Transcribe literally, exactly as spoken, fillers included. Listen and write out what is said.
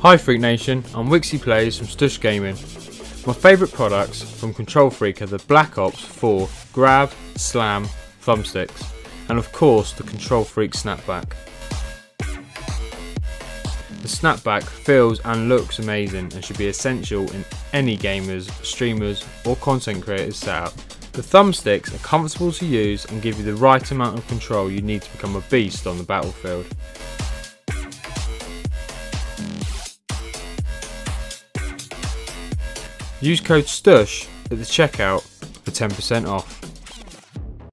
Hi FreekNation, I'm WicksyPlays from Stush Gaming. My favourite products from KontrolFreek are the Black Ops four Grab, Slam, thumbsticks, and of course the KontrolFreek snapback. The snapback feels and looks amazing and should be essential in any gamers, streamers or content creators setup. The thumbsticks are comfortable to use and give you the right amount of control you need to become a beast on the battlefield. Use code STUSH at the checkout for ten percent off.